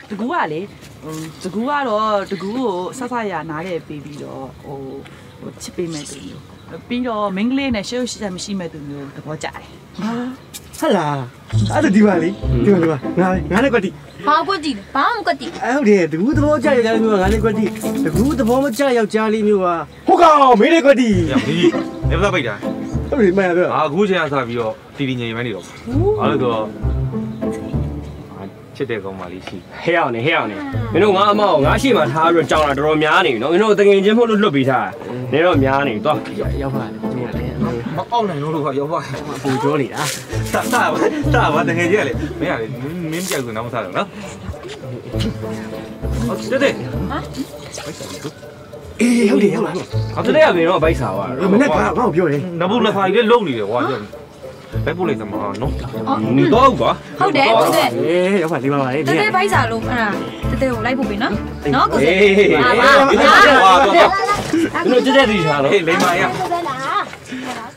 တကူကလေတကူကတော့တကူကိုဆဆရနားခဲ့ပေးပြီးတော့ဟိုချစ်ပေးမဲ့သူမျိုးပြီးတော့မင်းကလေးနဲ့ရှေ့ရှေ့မရှိမဲ့သူမျိုးသဘောကျတယ်ဟုတ်လားအဲ့ဒါဒီပါလေဒီပါငါလည်းကွက်တီဘာကွက်တီဘာမှမကွက်တီဟုတ်တယ်တကူသဘောကျယောက်ျားလေးမျိုးကငါလည်းကွက်တီတကူသဘောမကျယောက်ျားလေးမျိုးကဟုတ်ကောင်မင်းလည်းကွက်တီဒီနေပါပိတ်တာဟုတ်ပြီမှန်ရပြောအခုချိန်ကစပြီးတော့တီတီငြိမ်မှန်းနေတော့အဲ့တော့ချစ်တဲ့ကောင်မလေးရှိဟဲ့အောင်နေမင်းတို့ငါအမောက်ငါရှိမှထားပြီးတော့ကြောင်တာတော်တော်များနေပြီနော်မင်းတို့တကယ်ချင်းမဟုတ်လို့လွတ်ပေးထားနေတော့များနေသွားရောက်ပါလေမင်းလည်းမအောင်နိုင်လို့ရောက်ပါပူကြောနေတာတာပါတကယ်ကြီးလေမင်းကလေမင်းကြောက်ဆိုတော့မစားတော့နော်ဟုတ်တယ်ဟမ်အေးဟုတ်တယ်ဟာတည်းကမင်းတော့ဘိုက်စားသွားမနေ့ကငါ့ကိုပြောတယ်နဘူးနှစ်ခါကြီးလုံးနေတယ်ကွာဘယ်ပို့လိုက်သမားနော်နေတော့ကွာဟုတ်တယ်အေးရောက်ပါလေးပါပါလေတဲဘိုက်စာလို့အဲ့ဒါတဲကိုလိုက်ဖို့ပြီနော်ကိုစဟာမင်းတို့ကြက်တီထားလို့လိမ္မာရ